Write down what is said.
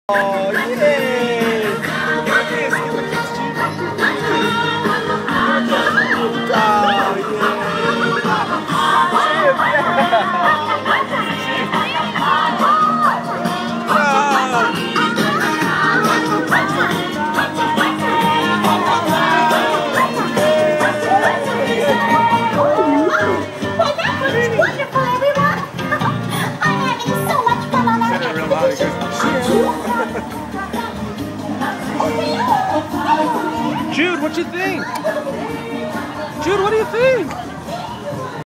Oh, yay! Give a kiss, Jude. Jude, what you think? Jude, what do you think?